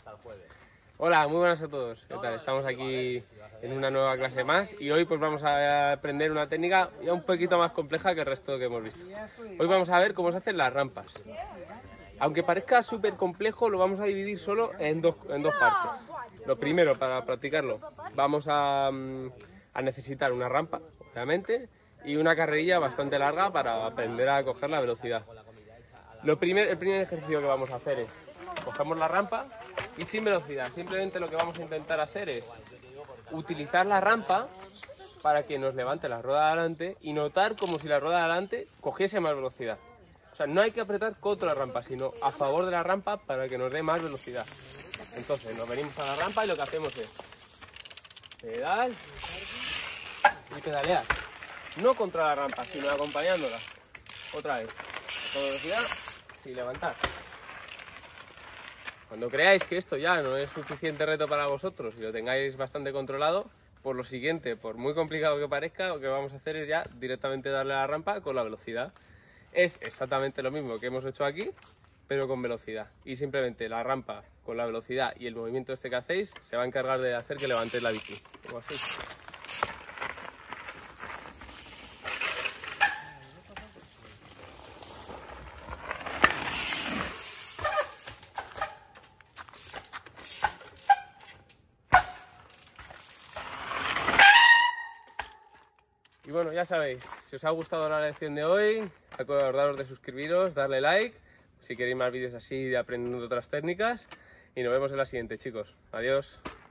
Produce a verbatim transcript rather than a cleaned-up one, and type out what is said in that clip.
Hola, muy buenas a todos. ¿Qué tal? Estamos aquí en una nueva clase más y hoy pues vamos a aprender una técnica ya un poquito más compleja que el resto que hemos visto. Hoy vamos a ver cómo se hacen las rampas. Aunque parezca súper complejo, lo vamos a dividir solo en dos, en dos partes. Lo primero, para practicarlo, vamos a, a necesitar una rampa, obviamente, y una carrerilla bastante larga para aprender a coger la velocidad. Lo primer, el primer ejercicio que vamos a hacer es, cogemos la rampa y sin velocidad. Simplemente lo que vamos a intentar hacer es utilizar la rampa para que nos levante la rueda de adelante y notar como si la rueda de adelante cogiese más velocidad. O sea, no hay que apretar contra la rampa, sino a favor de la rampa para que nos dé más velocidad. Entonces nos venimos a la rampa y lo que hacemos es pedal y pedalear. No contra la rampa, sino acompañándola. Otra vez, con velocidad y levantar. Cuando creáis que esto ya no es suficiente reto para vosotros y lo tengáis bastante controlado, por lo siguiente, por muy complicado que parezca, lo que vamos a hacer es ya directamente darle a la rampa con la velocidad. Es exactamente lo mismo que hemos hecho aquí, pero con velocidad. Y simplemente la rampa con la velocidad y el movimiento este que hacéis se va a encargar de hacer que levantéis la bici. Como así. Y bueno, ya sabéis, si os ha gustado la lección de hoy, acordaros de suscribiros, darle like, si queréis más vídeos así de aprendiendo otras técnicas, y nos vemos en la siguiente, chicos. Adiós.